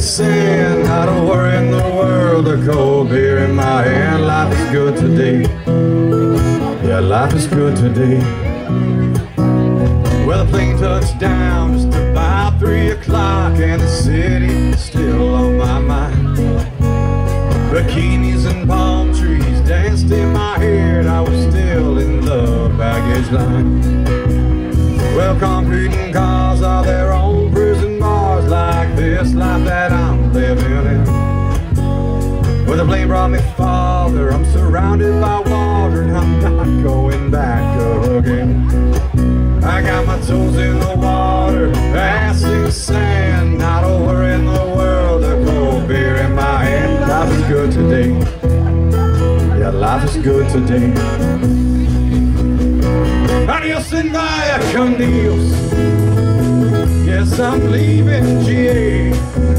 sand, not a worry in the world, a cold beer in my hand. Life is good today. Yeah, life is good today. Well, the plane touched down just about 3 o'clock, and the city's still on my mind. Bikinis and palm trees danced in my head, I was still in the baggage line. Well, concrete and cars are their own prison bars, like this life that I'm living in. Well, the plane brought me farther, I'm surrounded by water, and I'm not going back again. I got my toes in the water, ass in the sand, not a worry in the world, a cold beer in my hand. Life is good today. Yeah, life is good today. Adios and vaya con Dios. Yes, I'm leaving GA.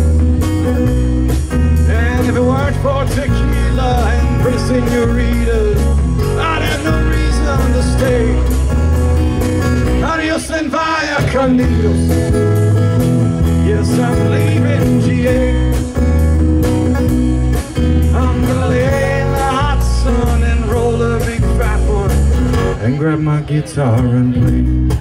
And if it weren't for tequila and pretty senoritas, I'd have no reason to stay. Adios and vaya con Dios. Yes, I'm leaving GA. I'm gonna lay in the hot sun and roll a big fat one and grab my guitar and play.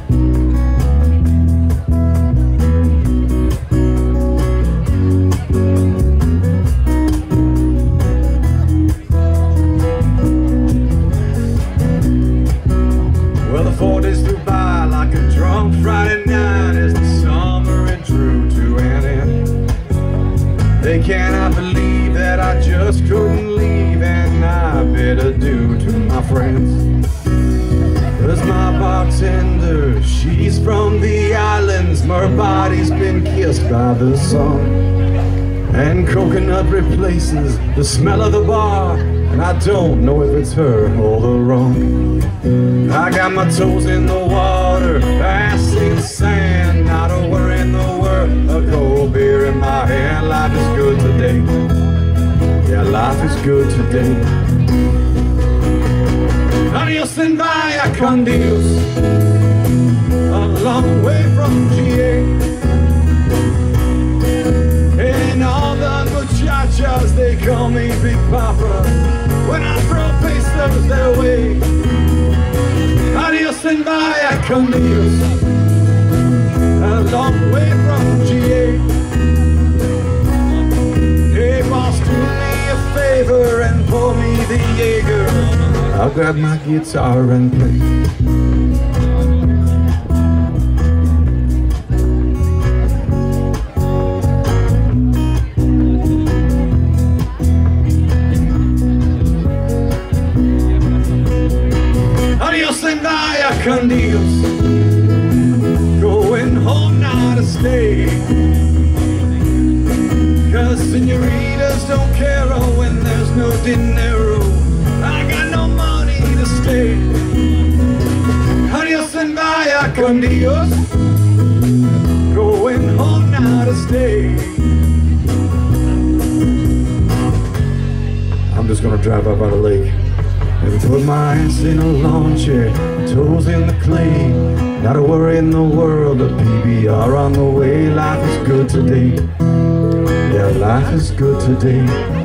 Well, the 4 days flew by like a drunk Friday night as the summer it drew to an end. They cannot believe that I just couldn't leave, and I bid adieu to my friends. Cause my bartender, she's from the islands, her body's been kissed by the sun, and coconut replaces the smell of the bar, and I don't know if it's her or the rum. I got my toes in the water, ass in the sand, not a worry in the world, a cold beer in my hand. Life is good today. Yeah, life is good today. Adios and vaya con Dios. A long way from GA. And all the muchachas, they call me Big Papa when I throw pesos their way. Adios and vaya con Dios. A long way from GA. Hey boss, do me a favor and pour me the Jaeger. I'll grab my guitar and play. Adios and vaya con Dios. Going home now to stay. Cause senoritas don't care when there's no dinero. I got no money to stay. Adios and vaya con Dios. Going home now to stay. I'm just gonna drive up by the lake and put my ass in a lawn chair, toes in the clay, not a worry in the world, a PBR on the way. Life is good today. Yeah, life is good today.